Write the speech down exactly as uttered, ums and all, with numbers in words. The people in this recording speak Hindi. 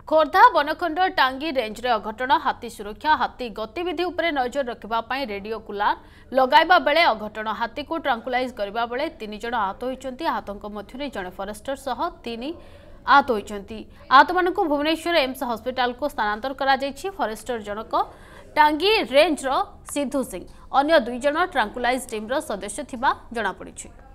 खोर्धा बनखंड टांगी रेंज रे अघटन हाथी सुरक्षा हाथी गतिविधि उपरे नजर रखिबा पई रेडियो कुलार लगाइबा बेले अघटन हाथी को ट्रांकुलाइज करबा बेले तीन जण आहत होइचंती आहतक मध्यरे जणे फॉरेस्टर सह तीन आहत होइचंती आहत मानकु भुवनेश्वर एम्स हॉस्पिटल को स्थानांतर करा जायछि। फॉरेस्टर जनक टांगी रेंज रो सिद्धू सिंह अन्य दुई जण ट्रांकुलाइज टीम रो सदस्य थिबा जणा पड़िछि।